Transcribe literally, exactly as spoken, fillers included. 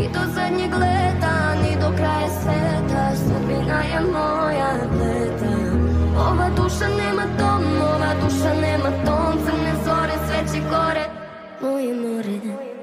Ni do zadnjeg leta, ni do kraja sveta, sudbina je moja pleta. Ova duša nema dom, ova duša nema ton, crne zore, sve će gore, moje more.